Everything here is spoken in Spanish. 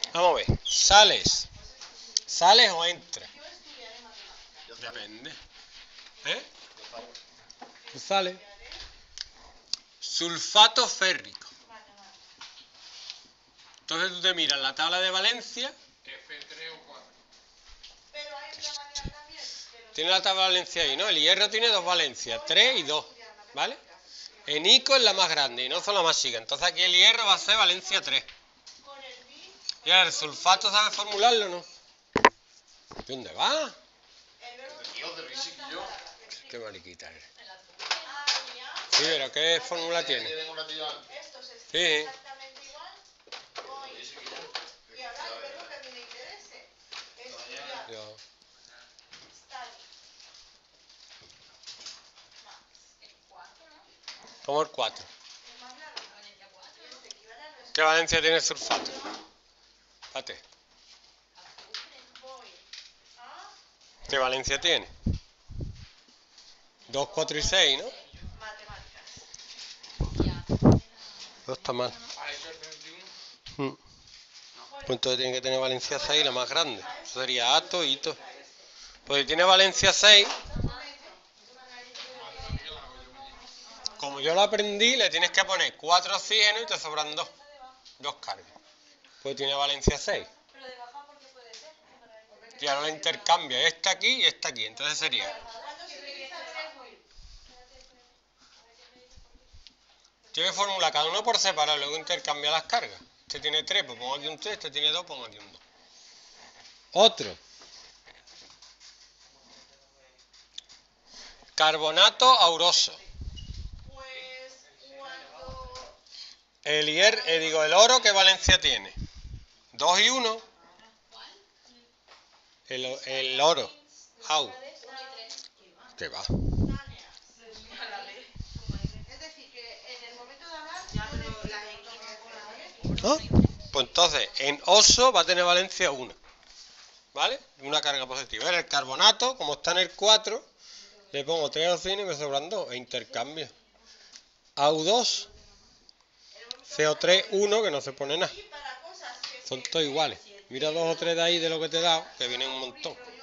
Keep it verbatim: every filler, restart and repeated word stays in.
Vamos a ver. ¿Sales? ¿Sales o entras? Depende. ¿Eh? Sales. Sulfato férrico. Entonces tú te miras la tabla de valencia. F tres o cuatro. Tiene la tabla de valencia ahí, ¿no? El hierro tiene dos valencias, tres y dos, ¿vale? El Nico es la más grande y no son la más chica. Entonces aquí el hierro va a ser valencia tres. ¿Y ahora el sulfato sabe formularlo o no? ¿Dónde va? Qué mariquita eres. Sí, pero ¿qué fórmula tiene? Sí. Yo. ¿Cómo el cuatro? ¿Qué valencia tiene el sulfato? Fíjate. ¿Qué valencia tiene? dos, cuatro y seis, ¿no? No está mal. Hmm. Pues entonces tiene que tener valencia seis, la más grande. Eso sería Ato y Ito. Pues si tiene valencia seis, como yo lo aprendí, le tienes que poner cuatro oxígenos y te sobran dos. Dos cargas. Pues tiene valencia seis. Y ahora la intercambia esta aquí y esta aquí. Entonces sería... Tiene fórmula cada uno por separado, luego intercambia las cargas. Este tiene tres, pues pongo aquí un tres, este tiene dos, pongo aquí un dos. Otro. Carbonato auroso. El hier, eh, digo, el oro, ¿qué valencia tiene? dos y uno. El, el oro. Au. ¿Qué va? ¿Ah? Pues entonces, en oso va a tener valencia uno. ¿Vale? Una carga positiva. En el carbonato, como está en el cuatro, le pongo tres oxígenos y me sobran dos. E intercambio. A U dos. C O tres, uno, que no se pone nada. Son todos iguales. Mira dos o tres de ahí de lo que te he dado, que vienen un montón.